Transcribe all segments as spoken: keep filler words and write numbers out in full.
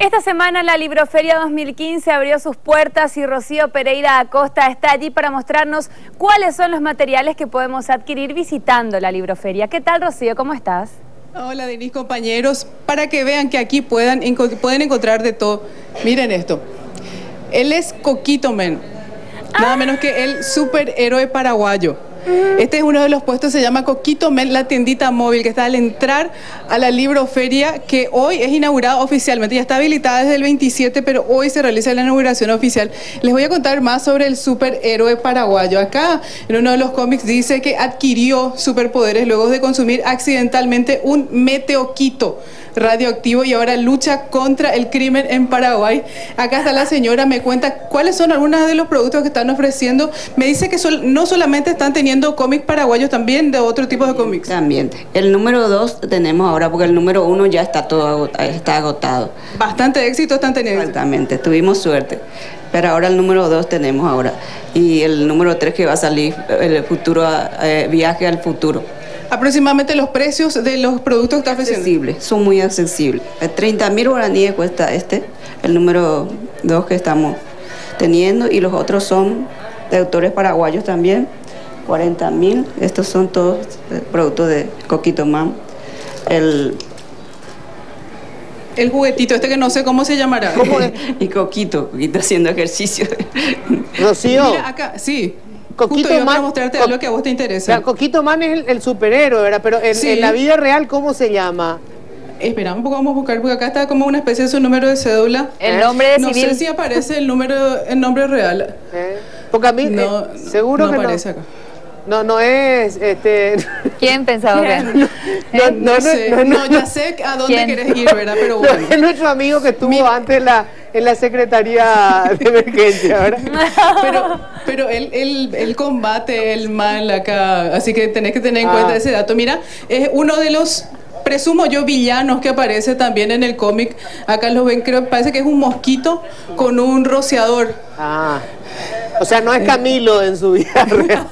Esta semana la Libroferia dos mil quince abrió sus puertas y Rocío Pereira Acosta está allí para mostrarnos cuáles son los materiales que podemos adquirir visitando la Libroferia. ¿Qué tal, Rocío? ¿Cómo estás? Hola, Denise, compañeros. Para que vean que aquí puedan, pueden encontrar de todo. Miren esto. Él es Coquito Men. Nada ah. menos que el superhéroe paraguayo. Este es uno de los puestos, se llama Coquito Men, la tiendita móvil que está al entrar a la Libroferia, que hoy es inaugurada oficialmente. Ya está habilitada desde el veintisiete, pero hoy se realiza la inauguración oficial. Les voy a contar más sobre el superhéroe paraguayo. Acá, en uno de los cómics, dice que adquirió superpoderes luego de consumir accidentalmente un meteoquito radioactivo y ahora lucha contra el crimen en Paraguay. Acá está la señora, me cuenta cuáles son algunos de los productos que están ofreciendo. Me dice que sol, no solamente están teniendo cómics paraguayos, también de otro tipo de cómics. También. El número dos tenemos ahora, porque el número uno ya está todo agotado, está agotado. Bastante éxito están teniendo. Exactamente, tuvimos suerte. Pero ahora el número dos tenemos ahora. Y el número tres que va a salir, el futuro eh, viaje al futuro. Aproximadamente los precios de los productos que está ofreciendo. Accesibles, son muy accesibles. treinta mil guaraníes cuesta este, el número dos que estamos teniendo, y los otros son de autores paraguayos también, cuarenta mil. Estos son todos productos de Coquito Man. El, el juguetito este que no sé cómo se llamará. ¿Cómo es? Y Coquito, Coquito haciendo ejercicio. Rocío. Mira acá, sí. Coquito Justo yo Man, para mostrarte Co algo que a vos te interesa. O sea, Coquito Man es el, el superhéroe, ¿verdad? Pero en, sí. en la vida real, ¿cómo se llama? Espera un poco, vamos a buscar, porque acá está como una especie de su número de cédula. El nombre de no civil. No sé si aparece el número, el nombre real. ¿Eh? Porque a mí, no, eh, seguro no que aparece no. acá. No, no es, este... ¿Quién pensaba que? No, no, no, no, sé, no, no, no, ya sé a dónde ¿quién? querés ir, ¿verdad? Pero bueno. No, es nuestro amigo que estuvo Mira. antes en la, en la Secretaría de Emergencia, ¿verdad? Pero, pero él, él, él combate el mal acá, así que tenés que tener en Ah. cuenta ese dato. Mira, es uno de los... presumo yo villanos que aparece también en el cómic. Acá lo ven, creo, parece que es un mosquito con un rociador. Ah, o sea, no es Camilo en su vida real.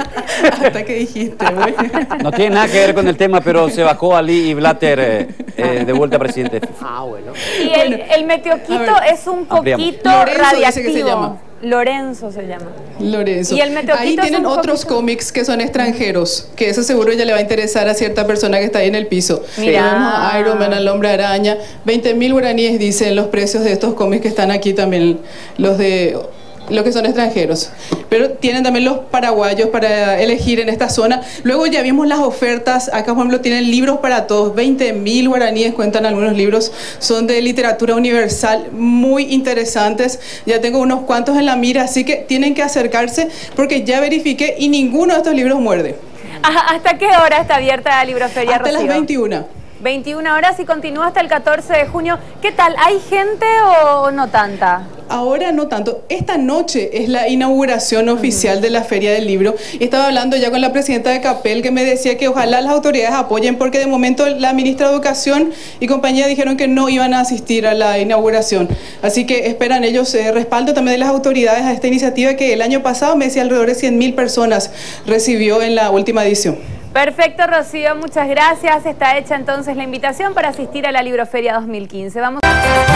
Hasta que dijiste, güey. No tiene nada que ver con el tema, pero se bajó Ali y Blatter eh, eh, de vuelta presidente. Ah, bueno. Y el, el meteoquito es un poquito Lorenzo radiactivo. dice que se llama. Lorenzo se llama. Lorenzo. Y el meteoquito ahí tienen es un otros poquito... cómics que son extranjeros, que eso seguro ya le va a interesar a cierta persona que está ahí en el piso. Mira. Tenemos a Iron Man, al Hombre Araña. veinte mil guaraníes dicen los precios de estos cómics que están aquí también, los de... los que son extranjeros, pero tienen también los paraguayos para elegir en esta zona. Luego ya vimos las ofertas. Acá, por ejemplo, tienen libros para todos, veinte mil guaraníes cuentan algunos libros, son de literatura universal, muy interesantes. Ya tengo unos cuantos en la mira, así que tienen que acercarse porque ya verifiqué y ninguno de estos libros muerde. ¿Hasta qué hora está abierta la Libroferia, Hasta Rocío? las veintiuna. veintiuna horas y continúa hasta el catorce de junio. ¿Qué tal? ¿Hay gente o no tanta? Ahora no tanto. Esta noche es la inauguración oficial de la Feria del Libro. Estaba hablando ya con la presidenta de CAPEL, que me decía que ojalá las autoridades apoyen, porque de momento la ministra de Educación y compañía dijeron que no iban a asistir a la inauguración. Así que esperan ellos eh, respaldo también de las autoridades a esta iniciativa que el año pasado, me decía, alrededor de cien mil personas recibió en la última edición. Perfecto, Rocío, muchas gracias. Está hecha entonces la invitación para asistir a la Libroferia dos mil quince. Vamos.